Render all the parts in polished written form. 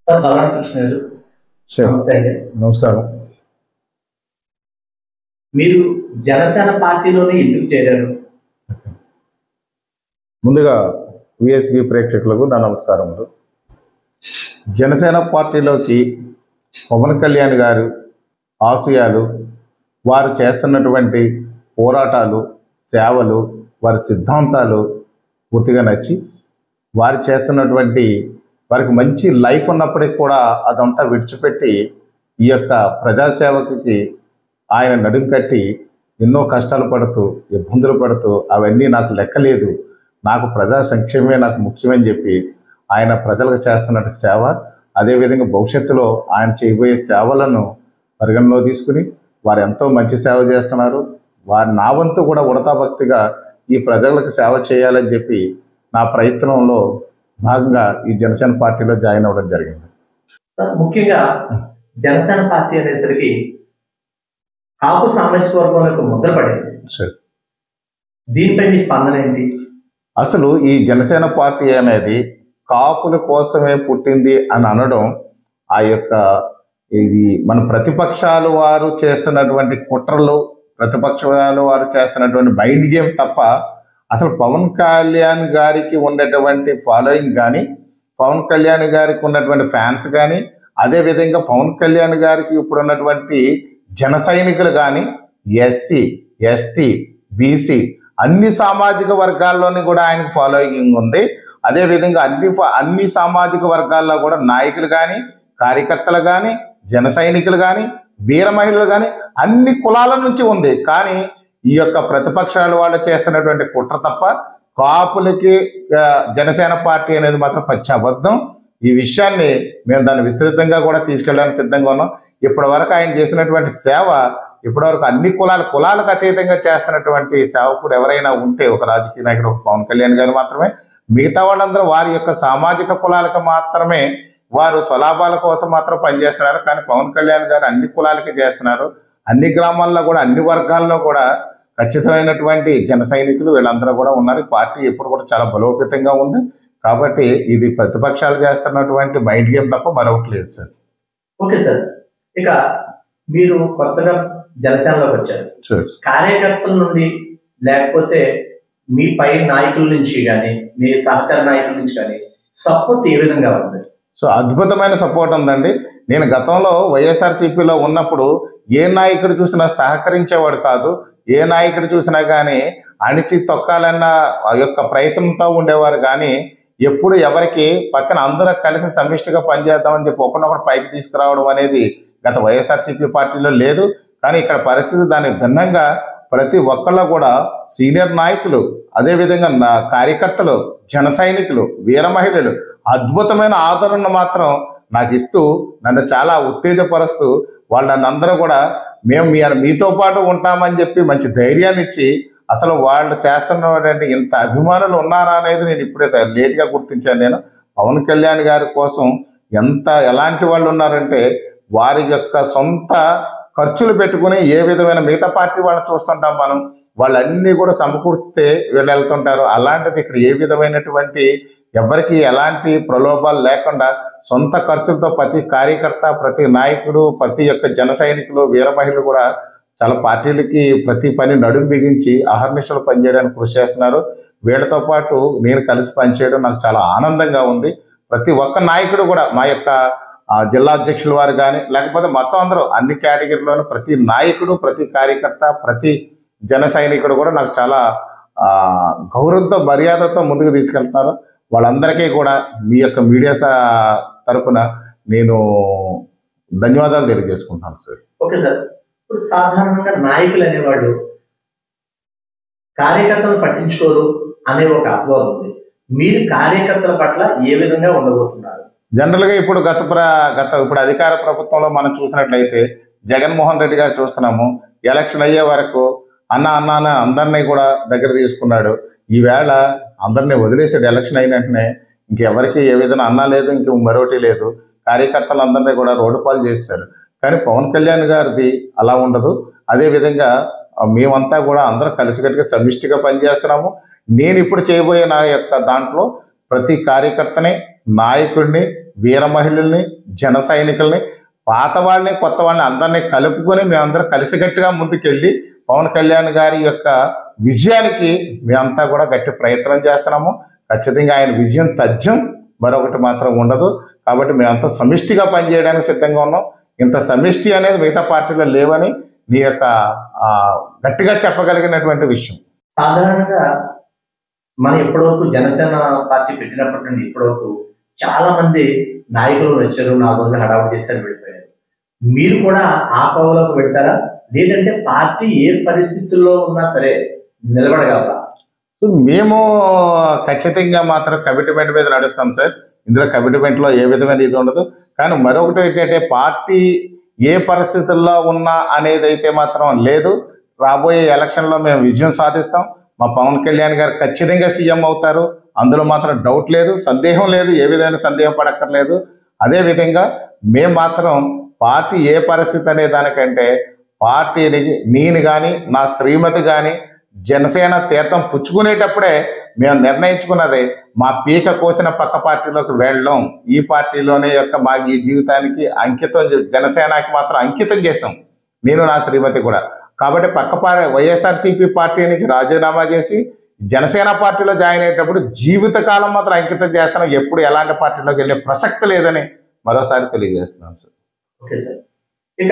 Sir Balaramakrishna గారు నమస్తే అండి. నమస్కారం. మీరు జనసేన పార్టీలోనే ఎందుకు చేరారు? ముందుగా విఎస్బి ప్రేక్షకులకు నా నమస్కారములు. జనసేన పార్టీలోకి పవన్ కళ్యాణ్ గారు ఆశయాలు, వారు చేస్తున్నటువంటి పోరాటాలు, సేవలు, వారి సిద్ధాంతాలు పూర్తిగా నచ్చి వారు చేస్తున్నటువంటి వారికి మంచి లైఫ్ ఉన్నప్పటికీ కూడా అదంతా విడిచిపెట్టి ఈ యొక్క ప్రజాసేవకి ఆయన నడుం కట్టి ఎన్నో కష్టాలు పడుతూ ఇబ్బందులు పడుతూ అవన్నీ నాకు లెక్కలేదు, నాకు ప్రజా సంక్షేమమే నాకు ముఖ్యమని చెప్పి ఆయన ప్రజలకు చేస్తున్నట్టు సేవ, అదేవిధంగా భవిష్యత్తులో ఆయన చేయబోయే సేవలను పరిగణలో తీసుకుని వారు ఎంతో మంచి సేవ చేస్తున్నారు. వారి నా వంతు కూడా ఉడతా భక్తిగా ఈ ప్రజలకు సేవ చేయాలని చెప్పి నా ప్రయత్నంలో భాగంగా ఈ జనసేన పార్టీలో జాయిన్ అవ్వడం జరిగింది. ముఖ్యంగా జనసేన పార్టీ అనేసరికి కాపు సామాజిక వర్గంలో ముద్ర పడింది. దీనిపై మీ స్పందన ఏంటి? అసలు ఈ జనసేన పార్టీ అనేది కాపుల కోసమే పుట్టింది అని అనడం ఆ యొక్క ఇది మన ప్రతిపక్షాలు వారు చేస్తున్నటువంటి కుట్రలు, ప్రతిపక్షాలు వారు చేస్తున్నటువంటి మైండ్ గేమ్ తప్ప అసలు పవన్ కళ్యాణ్ గారికి ఉన్నటువంటి ఫాలోయింగ్ కానీ, పవన్ కళ్యాణ్ గారికి ఉన్నటువంటి ఫ్యాన్స్ కానీ, అదేవిధంగా పవన్ కళ్యాణ్ గారికి ఇప్పుడు ఉన్నటువంటి జన సైనికులు కానీ, ఎస్సీ, ఎస్టీ, బీసీ అన్ని సామాజిక వర్గాల్లోని కూడా ఆయనకు ఫాలోయింగ్ ఉంది. అదేవిధంగా అన్ని సామాజిక వర్గాల్లో కూడా నాయకులు కానీ, కార్యకర్తలు కానీ, జన సైనికులు కానీ, వీర మహిళలు కానీ అన్ని కులాల నుంచి ఉంది. కానీ ఈ యొక్క ప్రతిపక్షాలు వాళ్ళు చేస్తున్నటువంటి కుట్ర తప్ప కాపులకి జనసేన పార్టీ అనేది మాత్రం పచ్చి అబద్ధం. ఈ విషయాన్ని మేము దాన్ని విస్తృతంగా కూడా తీసుకెళ్ళడానికి సిద్ధంగా ఉన్నాం. ఇప్పటి వరకు ఆయన చేసినటువంటి సేవ, ఇప్పటివరకు అన్ని కులాలకు అతీతంగా చేస్తున్నటువంటి సేవకుడు ఎవరైనా ఉంటే ఒక రాజకీయ నాయకుడు పవన్ కళ్యాణ్ గారు మాత్రమే. మిగతా వాళ్ళందరూ వారి యొక్క సామాజిక కులాలకు మాత్రమే వారు స్వలాభాల కోసం మాత్రం పనిచేస్తున్నారు. కానీ పవన్ కళ్యాణ్ గారు అన్ని కులాలకి చేస్తున్నారు. అన్ని గ్రామాల్లో కూడా అన్ని వర్గాల్లో కూడా ఖచ్చితమైనటువంటి జన సైనికులు వీళ్ళందరూ కూడా ఉన్నారు. పార్టీ ఎప్పుడు కూడా చాలా బలోపేతంగా ఉంది. కాబట్టి ఇది ప్రతిపక్షాలు చేస్తున్నటువంటి మైండ్ గేమ్ తప్ప మరొకటి లేదు సార్. ఓకే సార్, ఇక మీరు కొత్తగా జనసేనలోకి వచ్చారు. కార్యకర్తల నుండి లేకపోతే మీ పై నాయకుల నుంచి కానీ, మీ సహచర నాయకుల నుంచి కానీ సపోర్ట్ ఏ విధంగా ఉంది? సో అద్భుతమైన సపోర్ట్ ఉందండి. నేను గతంలో వైఎస్ఆర్సీపీలో ఉన్నప్పుడు ఏ నాయకుడు చూసినా సహకరించేవాడు కాదు. ఏ నాయకుడు చూసినా కానీ అణిచి తొక్కాలన్న యొక్క ప్రయత్నంతో ఉండేవారు. కానీ ఎప్పుడు ఎవరికి పక్కన అందరూ కలిసి సమిష్టిగా పనిచేద్దామని చెప్పి ఒకరినొకరు పైకి తీసుకురావడం అనేది గత వైఎస్ఆర్సీపీ పార్టీలో లేదు. కానీ ఇక్కడ పరిస్థితి దానికి భిన్నంగా ప్రతి ఒక్కళ్ళు కూడా సీనియర్ నాయకులు, అదేవిధంగా కార్యకర్తలు, జన సైనికులు, వీర మహిళలు అద్భుతమైన ఆదరణ మాత్రం నాకు ఇస్తూ నన్ను చాలా ఉత్తేజపరుస్తూ వాళ్ళు నన్ను అందరూ కూడా మేము మీతో పాటు ఉంటామని చెప్పి మంచి ధైర్యాన్ని ఇచ్చి, అసలు వాళ్ళు చేస్తున్నటువంటి ఇంత అభిమానులు ఉన్నారా అనేది నేను ఇప్పుడే లేట్గా గుర్తించాను. నేను పవన్ కళ్యాణ్ గారి కోసం ఎలాంటి వాళ్ళు ఉన్నారంటే వారి యొక్క సొంత ఖర్చులు పెట్టుకుని ఏ విధమైన మిగతా పార్టీ వాళ్ళని చూస్తుంటాం మనం, వాళ్ళన్నీ కూడా సమకూర్తే వీళ్ళు వెళ్తుంటారు. అలాంటిది ఇక్కడ ఏ విధమైనటువంటి ఎవరికి ఎలాంటి ప్రలోభాలు లేకుండా సొంత ఖర్చులతో ప్రతి కార్యకర్త, ప్రతి నాయకుడు, ప్రతి యొక్క జన సైనికులు, వీర మహిళలు కూడా చాలా పార్టీలకి ప్రతి పని నడుం బిగించి అహర్నిశలు పనిచేయడానికి కృషి చేస్తున్నారు. వీళ్ళతో పాటు నేను కలిసి పనిచేయడం నాకు చాలా ఆనందంగా ఉంది. ప్రతి ఒక్క నాయకుడు కూడా మా యొక్క జిల్లా అధ్యక్షుల వారు కానీ, లేకపోతే మొత్తం అందరూ అన్ని కేటగిరీలోనూ ప్రతి నాయకుడు, ప్రతి కార్యకర్త, ప్రతి జన సైనికుడు కూడా నాకు చాలా గౌరవంతో, మర్యాదతో ముందుకు తీసుకెళ్తున్నారు. వాళ్ళందరికీ కూడా మీ యొక్క మీడియా తరఫున నేను ధన్యవాదాలు తెలియజేసుకుంటున్నాను సార్. ఓకే సార్, ఇప్పుడు సాధారణంగా నాయకులు అనేవాళ్ళు కార్యకర్తలు పట్టించుకోరు అనే ఒక అపోహ ఉంది. మీరు కార్యకర్తల పట్ల ఏ విధంగా ఉండబోతున్నారు? జనరల్గా ఇప్పుడు ఇప్పుడు అధికార ప్రభుత్వంలో మనం చూసినట్లయితే జగన్మోహన్ రెడ్డి గారు చూస్తున్నాము. ఎలక్షన్ అయ్యే వరకు అన్న అందరినీ కూడా దగ్గర తీసుకున్నాడు. ఈవేళ అందరినీ వదిలేసాడు. ఎలక్షన్ అయిన వెంటనే ఇంకెవరికి ఏ విధంగా అన్నా లేదు, ఇంక మరొకటి లేదు. కార్యకర్తలందరినీ కూడా రోడ్డు పాలు చేశారు. కానీ పవన్ కళ్యాణ్ గారిది అలా ఉండదు. అదేవిధంగా మేమంతా కూడా అందరూ కలిసికట్టుగా సమిష్టిగా పనిచేస్తున్నాము. నేను ఇప్పుడు చేయబోయే నా యొక్క దాంట్లో ప్రతి కార్యకర్తని, నాయకుడిని, వీర మహిళల్ని, జన సైనికుల్ని, పాత వాళ్ళని, కొత్త వాళ్ళని అందరినీ కలుపుకొని మేమందరం కలిసికట్టుగా ముందుకెళ్ళి పవన్ కళ్యాణ్ గారి యొక్క విజయానికి మేమంతా కూడా గట్టి ప్రయత్నం చేస్తున్నాము. ఖచ్చితంగా ఆయన విజయం తథ్యం, మరొకటి మాత్రం ఉండదు. కాబట్టి మేమంతా సమిష్టిగా పనిచేయడానికి సిద్ధంగా ఉన్నాం. ఇంత సమిష్టి అనేది మిగతా పార్టీలో లేవని నీ యొక్క గట్టిగా చెప్పగలిగినటువంటి విషయం. సాధారణంగా మనం ఇప్పటివరకు జనసేన పార్టీ పెట్టినప్పటి నుండి ఇప్పటివరకు చాలా మంది నాయకులు వచ్చారు, 4 రోజులు హడావుడి చేశారు, వెళ్ళిపోయారు. మీరు కూడా ఆ కోవలోకి వెళ్తారా, లేదంటే పార్టీ ఏ పరిస్థితుల్లో ఉన్నా సరే నిలబడగలరా? సో మేము ఖచ్చితంగా మాత్రం కమిట్మెంట్ మీద నడుస్తాం సార్. ఇందులో కమిట్మెంట్లో ఏ విధమైన ఇది ఉండదు. కానీ మరొకటి ఏంటంటే పార్టీ ఏ పరిస్థితుల్లో ఉన్నా అనేది అయితే మాత్రం లేదు. రాబోయే ఎలక్షన్లో మేము విజయం సాధిస్తాం. మా పవన్ కళ్యాణ్ గారు ఖచ్చితంగా సీఎం అవుతారు. అందులో మాత్రం డౌట్ లేదు, సందేహం లేదు, ఏ విధమైన సందేహం పడక్కర్లేదు. అదేవిధంగా మేము మాత్రం పార్టీ ఏ పరిస్థితి అనే దానికంటే పార్టీని నేను కానీ నా శ్రీమతి కానీ జనసేన తీర్థం పుచ్చుకునేటప్పుడే మేము నిర్ణయించుకున్నది మా పీక కోసిన పక్క పార్టీలోకి వెళ్ళడం. ఈ పార్టీలోనే యొక్క మా ఈ జీవితానికి అంకితం, జనసేనకి మాత్రం అంకితం చేసాం నేను నా శ్రీమతి కూడా. కాబట్టి వైఎస్ఆర్సీపీ పార్టీ నుంచి రాజీనామా చేసి జనసేన పార్టీలో జాయిన్ అయ్యేటప్పుడు జీవితకాలం మాత్రం అంకితం చేస్తున్నాం. ఎప్పుడు ఎలాంటి పార్టీలోకి వెళ్ళే ప్రసక్తి లేదని మరోసారి తెలియజేస్తున్నాం సార్. Okay sir. ఇక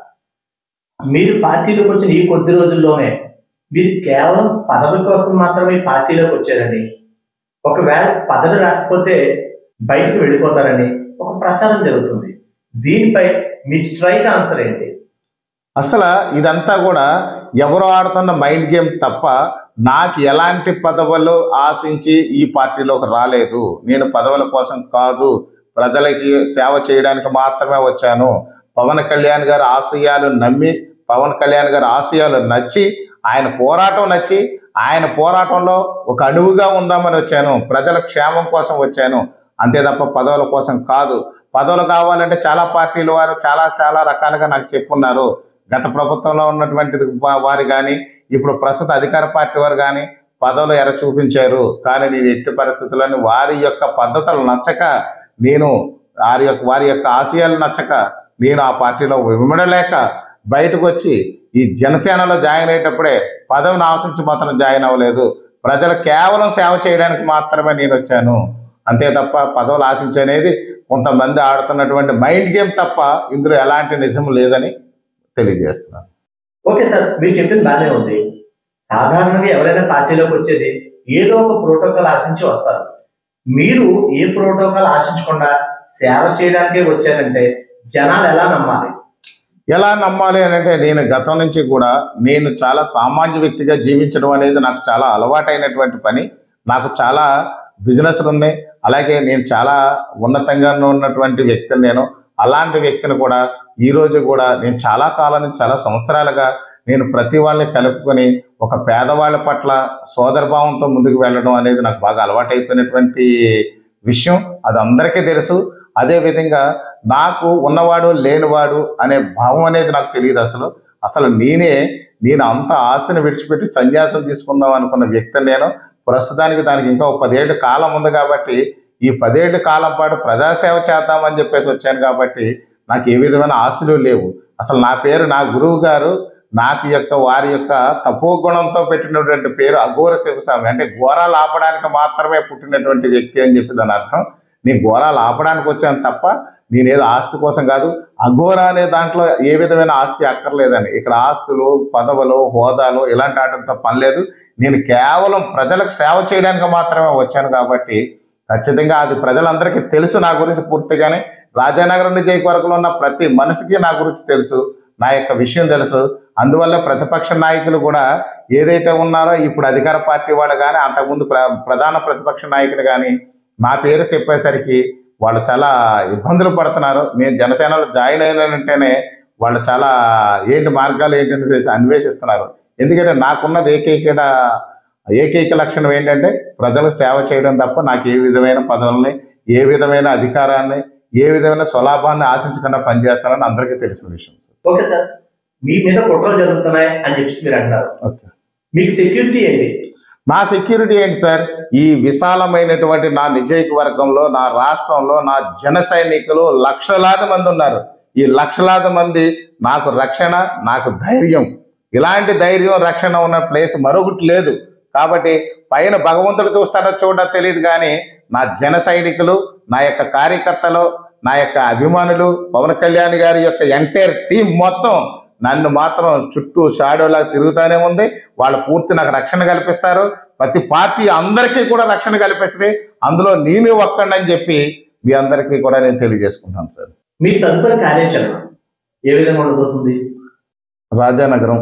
మీరు పార్టీలోకి వచ్చిన ఈ కొద్ది రోజుల్లోనే మీరు కేవలం పదవి కోసం మాత్రమే పార్టీలోకి వచ్చారని, ఒకవేళ పదవి రాకపోతే బయటకు వెళ్ళిపోతారని ఒక ప్రచారం జరుగుతుంది. దీనిపై మీ స్ట్రైట్ ఆన్సర్ ఏంటి? అసలు ఇదంతా కూడా ఎవరు ఆడుతున్న మైండ్ గేమ్ తప్ప నాకు ఎలాంటి పదవులు ఆశించి ఈ పార్టీలోకి రాలేదు. నేను పదవుల కోసం కాదు, ప్రజలకి సేవ చేయడానికి మాత్రమే వచ్చాను. పవన్ కళ్యాణ్ గారి ఆశయాలు నమ్మి, పవన్ కళ్యాణ్ గారి ఆశయాలు నచ్చి, ఆయన పోరాటం నచ్చి, ఆయన పోరాటంలో ఒక అణువుగా ఉందామని వచ్చాను. ప్రజల క్షేమం కోసం వచ్చాను, అంతే తప్ప పదవుల కోసం కాదు. పదవులు కావాలంటే చాలా పార్టీల వారు చాలా రకాలుగా నాకు చెప్పున్నారు. గత ప్రభుత్వంలో ఉన్నటువంటి వారు కానీ, ఇప్పుడు ప్రస్తుత అధికార పార్టీ వారు కానీ పదవులు ఎర చూపించారు. కానీ నేను ఎట్టి పరిస్థితుల్లోని వారి యొక్క పద్ధతులు నచ్చక, నేను వారి యొక్క ఆశయాలు నచ్చక నేను ఆ పార్టీలో విమడలేక బయటకు వచ్చి ఈ జనసేనలో జాయిన్ అయ్యేటప్పుడే పదవిని ఆశించి మాత్రం జాయిన్ అవ్వలేదు. ప్రజలు కేవలం సేవ చేయడానికి మాత్రమే నేను వచ్చాను, అంతే తప్ప పదవులు ఆశించనేది కొంతమంది ఆడుతున్నటువంటి మైండ్ గేమ్ తప్ప ఇందులో ఎలాంటి నిజం లేదని తెలియజేస్తున్నాను. ఓకే సార్, మీరు చెప్పింది బాగానే ఉంది. సాధారణంగా ఎవరైనా పార్టీలోకి వచ్చేది ఏదో ఒక ప్రోటోకాల్ ఆశించి వస్తారు. మీరు ఏ ప్రోటోకాల్ ఆశించకుండా సేవ చేయడానికే వచ్చారంటే జనాలు ఎలా నమ్మాలి? ఎలా నమ్మాలి అని అంటే, నేను గతం నుంచి కూడా నేను చాలా సామాన్య వ్యక్తిగా జీవించడం అనేది నాకు చాలా అలవాటైనటువంటి పని. నాకు చాలా బిజినెస్లు ఉన్నాయి, అలాగే నేను చాలా ఉన్నతంగా ఉన్నటువంటి వ్యక్తిని. నేను అలాంటి వ్యక్తిని కూడా ఈరోజు కూడా నేను చాలా కాలం నుంచి, చాలా సంవత్సరాలుగా నేను ప్రతి వాళ్ళని కలుపుకొని ఒక పేదవాళ్ళ పట్ల సోదరభావంతో ముందుకు వెళ్ళడం అనేది నాకు బాగా అలవాటైపోయినటువంటి విషయం. అది అందరికీ తెలుసు. అదేవిధంగా నాకు ఉన్నవాడు లేనివాడు అనే భావం అనేది నాకు తెలియదు. అసలు నేను అంత ఆశను విడిచిపెట్టి సన్యాసం తీసుకుందాం అనుకున్న వ్యక్తిని నేను. ప్రస్తుతానికి దానికి ఇంకా 10 ఏళ్ళ కాలం ఉంది కాబట్టి ఈ 10 ఏళ్ళ కాలం పాటు ప్రజాసేవ చేద్దామని చెప్పేసి వచ్చాను. కాబట్టి నాకు ఏ విధమైన ఆశలు లేవు. అసలు నా పేరు, నా గురువు గారు వారి యొక్క తపోగుణంతో పెట్టినటువంటి పేరు అఘోర శివస్వామి. అంటే ఘోరాలు ఆపడానికి మాత్రమే పుట్టినటువంటి వ్యక్తి అని చెప్పి దాని అర్థం. నేను ఘోరాలు ఆపడానికి వచ్చాను తప్ప నేనేదో ఆస్తి కోసం కాదు. అఘోర అనే దాంట్లో ఏ విధమైన ఆస్తి అక్కర్లేదని. ఇక్కడ ఆస్తులు, పదవులు, హోదాలు ఇలాంటి వాటితో పని లేదు. నేను కేవలం ప్రజలకు సేవ చేయడానికి మాత్రమే వచ్చాను. కాబట్టి ఖచ్చితంగా అది ప్రజలందరికీ తెలుసు నా గురించి పూర్తిగానే. రాజానగరం నియోజకవర్గంలో ఉన్న ప్రతి మనిషికి నా గురించి తెలుసు, నా యొక్క విషయం తెలుసు. అందువల్ల ప్రతిపక్ష నాయకులు కూడా ఏదైతే ఉన్నారో ఇప్పుడు అధికార పార్టీ వాళ్ళు కానీ, అంతకుముందు ప్రధాన ప్రతిపక్ష నాయకులు కానీ నా పేరు చెప్పేసరికి వాళ్ళు చాలా ఇబ్బందులు పడుతున్నారు. నేను జనసేనలో జాయిన్ అయినంటేనే వాళ్ళు చాలా మార్గాలు ఏంటని అన్వేషిస్తున్నారు. ఎందుకంటే నాకున్నది ఏకైక లక్షణం ఏంటంటే ప్రజలకు సేవ చేయడం తప్ప నాకు ఏ విధమైన పదవుల్ని, ఏ విధమైన అధికారాన్ని, ఏ విధమైన స్వలాభాన్ని ఆశించకుండా పనిచేస్తానని అందరికీ తెలిసిన విషయం. ఓకే సార్, మీ మీద కుట్రలు జరుగుతున్నాయి అని చెప్పి మీరు అంటారు. ఓకే, మీకు సెక్యూరిటీ ఏంటి? నా సెక్యూరిటీ ఏంటి సార్? ఈ విశాలమైనటువంటి నా నియోజకవర్గంలో, నా రాష్ట్రంలో నా జన సైనికులు లక్షలాది మంది ఉన్నారు. ఈ లక్షలాది మంది నాకు రక్షణ, నాకు ధైర్యం. ఇలాంటి ధైర్యం, రక్షణ ఉన్న ప్లేస్ మరొకటి లేదు. కాబట్టి పైన భగవంతుడు చూస్తాడో చూడో తెలియదు, కానీ నా జన సైనికులు, నా యొక్క కార్యకర్తలు, నా యొక్క అభిమానులు, పవన్ కళ్యాణ్ గారి యొక్క ఎంటైర్ టీం మొత్తం నన్ను మాత్రం చుట్టూ షాడోలాగా తిరుగుతూనే ఉంది. వాళ్ళు పూర్తి నాకు రక్షణ కల్పిస్తారు. ప్రతి పార్టీ అందరికీ కూడా రక్షణ కల్పిస్తుంది. అందులో నేను ఒక్కడని చెప్పి మీ అందరికీ కూడా నేను తెలియజేసుకుంటాను సార్. మీ తదుపరి కార్యాచరణ ఏ విధంగా ఉండబోతుంది? రాజానగరం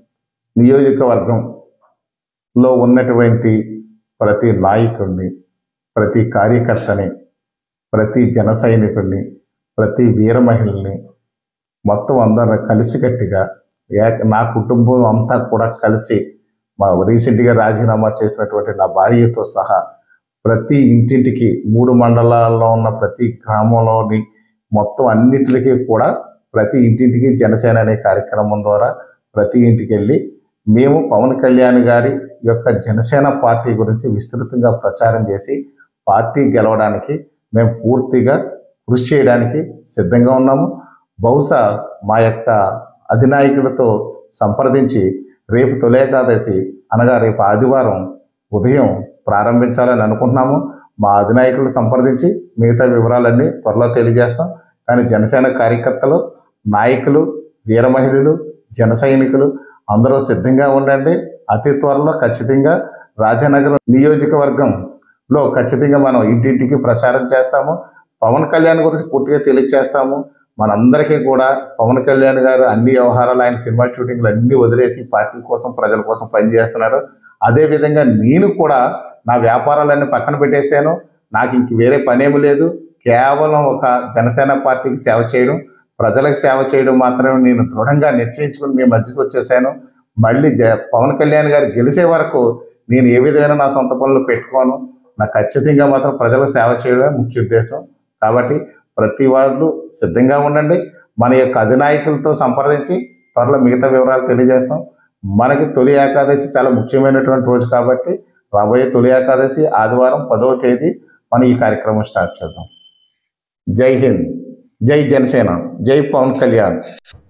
నియోజకవర్గంలో ఉన్నటువంటి ప్రతి నాయకుడిని, ప్రతి కార్యకర్తని, ప్రతి జన సైనికుడిని, ప్రతి వీర మహిళని మొత్తం అందరూ కలిసికట్టుగా నా కుటుంబం అంతా కూడా కలిసి, మా రీసెంట్గా రాజీనామా చేసినటువంటి నా భార్యతో సహా ప్రతి ఇంటింటికి 3 మండలాల్లో ఉన్న ప్రతి గ్రామంలోని మొత్తం అన్నిటికీ కూడా ప్రతి ఇంటింటికి జనసేన అనే కార్యక్రమం ద్వారా ప్రతి ఇంటికి వెళ్ళి మేము పవన్ కళ్యాణ్ గారి యొక్క జనసేన పార్టీ గురించి విస్తృతంగా ప్రచారం చేసి పార్టీ గెలవడానికి మేము పూర్తిగా కృషి చేయడానికి సిద్ధంగా ఉన్నాము. బహుశా మా యొక్క అధినాయకులతో సంప్రదించి రేపు తొలి ఏకాదశి అనగా రేపు ఆదివారం ఉదయం ప్రారంభించాలని అనుకుంటున్నాము. మా అధినాయకులు సంప్రదించి మిగతా వివరాలన్నీ త్వరలో తెలియజేస్తాం. కానీ జనసేన కార్యకర్తలు, నాయకులు, వీర మహిళలు, జన సైనికులు అందరూ సిద్ధంగా ఉండండి. అతి త్వరలో ఖచ్చితంగా రాజానగరం నియోజకవర్గంలో ఖచ్చితంగా మనం ఇంటింటికి ప్రచారం చేస్తాము. పవన్ కళ్యాణ్ గురించి పూర్తిగా తెలియజేస్తాము. మనందరికీ కూడా పవన్ కళ్యాణ్ గారు అన్ని వ్యవహారాలు, ఆయన సినిమా షూటింగ్లు అన్నీ వదిలేసి పార్టీ కోసం, ప్రజల కోసం పనిచేస్తున్నారు. అదేవిధంగా నేను కూడా నా వ్యాపారాలన్నీ పక్కన పెట్టేశాను. నాకు ఇంక వేరే పనేమి లేదు. కేవలం ఒక జనసేన పార్టీకి సేవ చేయడం, ప్రజలకు సేవ చేయడం మాత్రమే నేను దృఢంగా నిశ్చయించుకుని మీ మధ్యకి వచ్చేసాను. మళ్ళీ పవన్ కళ్యాణ్ గారు గెలిచే వరకు నేను ఏ విధమైన నా సొంత పనులు పెట్టుకోను. నాకు ఖచ్చితంగా మాత్రం ప్రజలకు సేవ చేయడమే ముఖ్య ఉద్దేశం. కాబట్టి ప్రతి వాళ్ళు సిద్ధంగా ఉండండి. మన యొక్క అధినాయకులతో సంప్రదించి త్వరలో మిగతా వివరాలు తెలియజేస్తాం. మనకి తొలి ఏకాదశి చాలా ముఖ్యమైనటువంటి రోజు కాబట్టి రాబోయే తొలి ఏకాదశి ఆదివారం 10వ తేదీ మనం ఈ కార్యక్రమం స్టార్ట్ చేద్దాం. జై హింద్, జై జనసేన, జై పవన్ కళ్యాణ్.